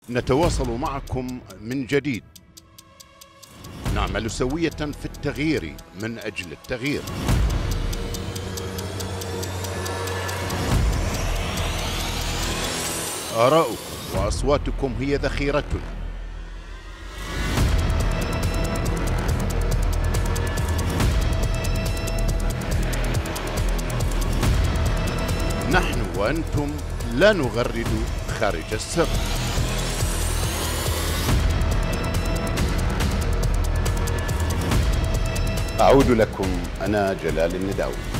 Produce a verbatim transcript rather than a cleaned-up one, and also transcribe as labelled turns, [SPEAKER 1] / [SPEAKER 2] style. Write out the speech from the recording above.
[SPEAKER 1] نتواصل معكم من جديد، نعمل سوية في التغيير من أجل التغيير. آراؤكم وأصواتكم هي ذخيرتنا. نحن وأنتم لا نغرد خارج السر. أعود لكم أنا جلال النداوي.